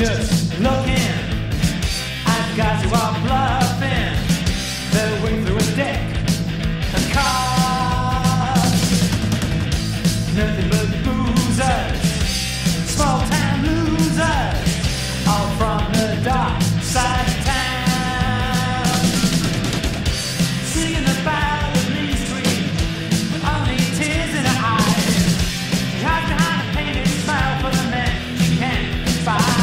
just looking at guys who are bluffing their way through a deck of cards. Nothing but boozers, small town losers, all from the dark side of town, singing about the mean street with only tears in her eyes. She hides behind a painted smile for the men she can't find.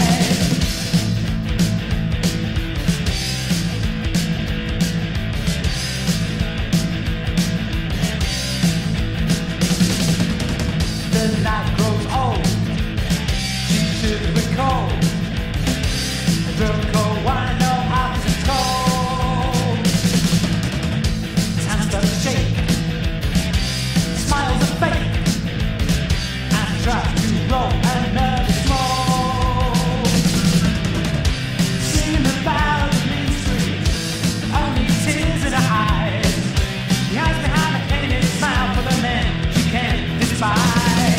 The night grows old, she should be cold. Drunk cold wine, no opposite cold. Time starts to shake, smiles are fake. I try to blow another smoke, singing about the mean street, only tears in her eyes. She hides behind a painted smile for the men she can't despise.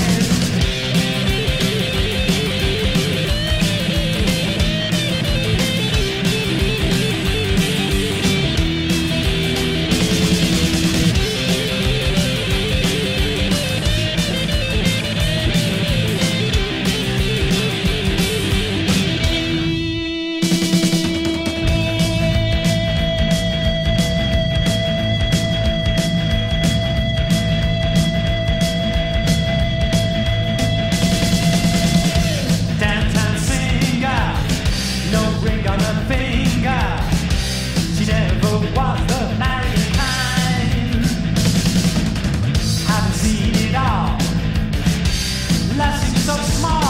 Ring on her finger, she never was the married kind. Haven't seen it all, life seems so small.